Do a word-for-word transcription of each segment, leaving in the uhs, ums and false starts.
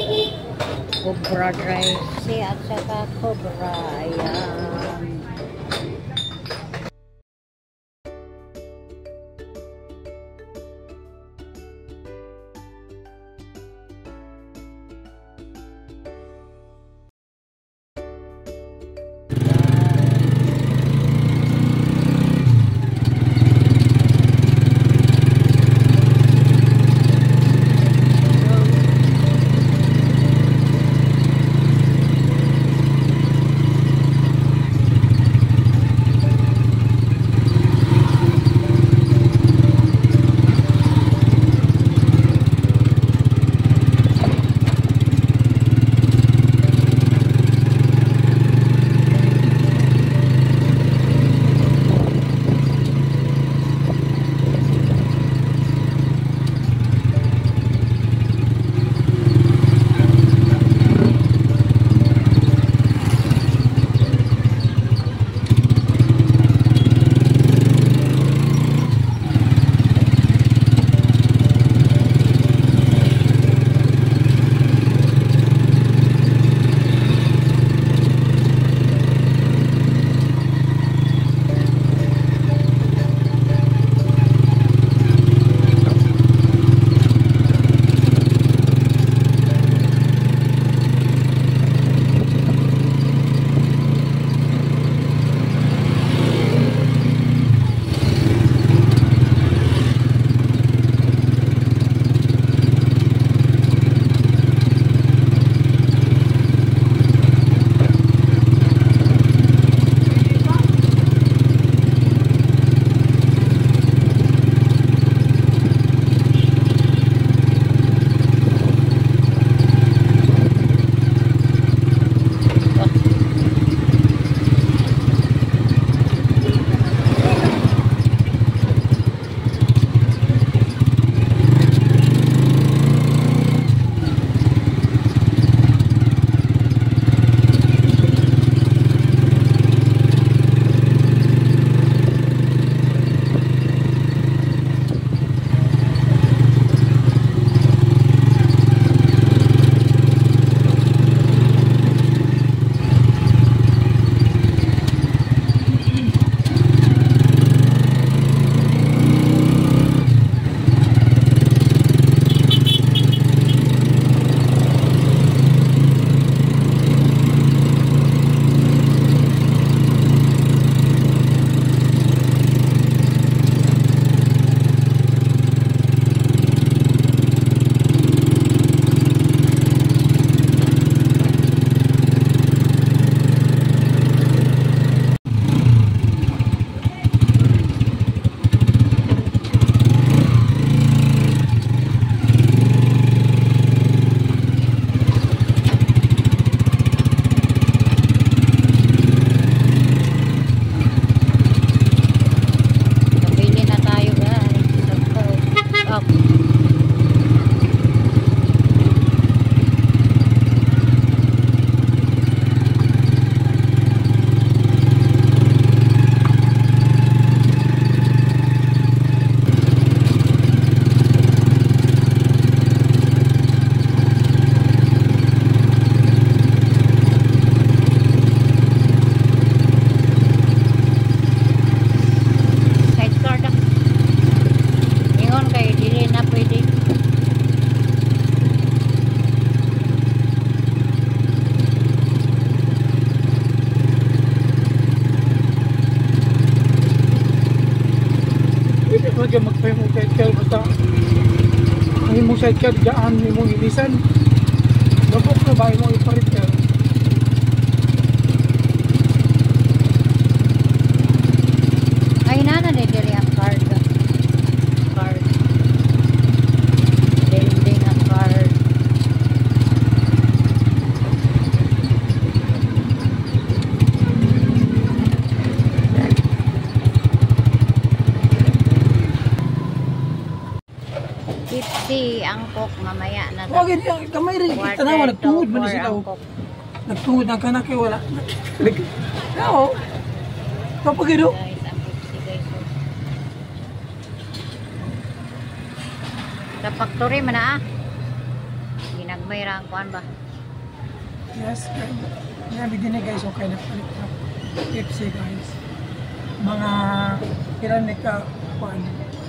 Cobra rice at saka cobra. Ayan. Pwede magpahin mo sidecar basta ang imong sidecar daan imong ilisan gabok na ba imong iparit ka ay nana na diri ang card card lending ang card fifty ang cook mamaya na. Wag gid kamay rin kita na nagtungod man sila. Nagtungod na kana kay wala. Kao. Papagido. Guys, ang fifty guys. Sa factory man ah. Ginagmay ra ang kuan ba? Yes, kay nabi din eh, guys, okay na palit na Pepsi guys. Mga ilan ni ka kuan?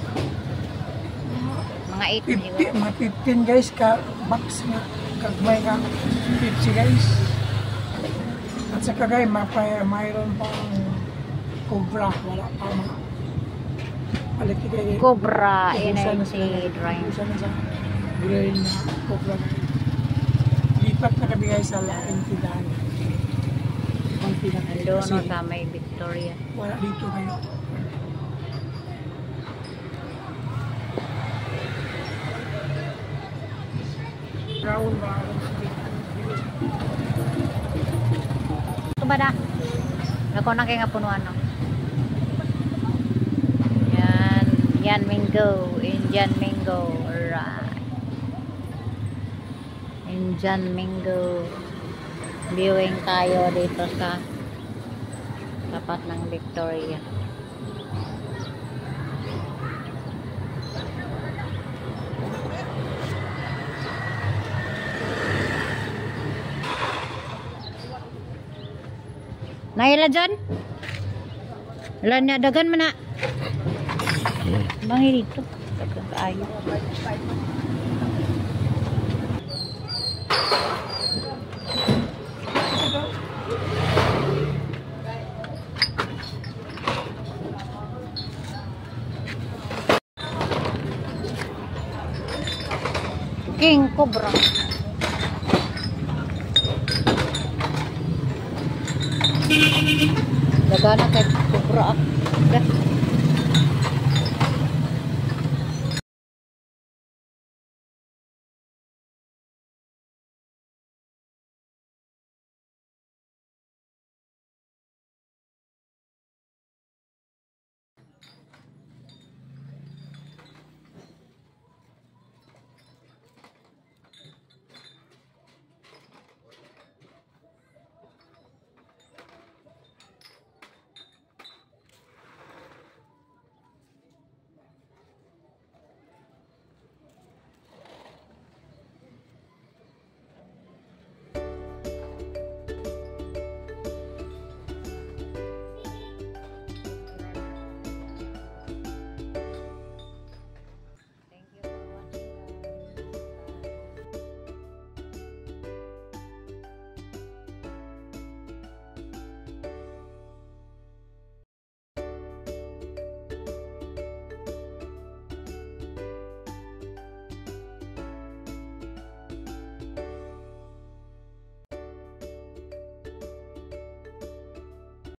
Mga eight fifty, siguro. mga fifteen guys ka box nga kagmay ka Pepsi guys. At saka guys, mapay mayroon pang Cobra, wala pa mga palit kay Cobra Ubusan na energy sila. drink. Ubusan na sa grain na Cobra. Lipat na kami guys sa laking tindahan. Ang tindahan. Nandun Kasi no, sa may Victoria. wala dito kayo. Brown ba? Ito ba na? Nako na kay nga punuan no. Yan, yan mango, Indian mango. Alright. Indian mango. Viewing tayo dito sa tapat ng Victoria. Naila dyan? Wala na, dagan mo na. Bangi dito. Dagan kaayo. King Cobra. Dagan na kay Cobra. Ah.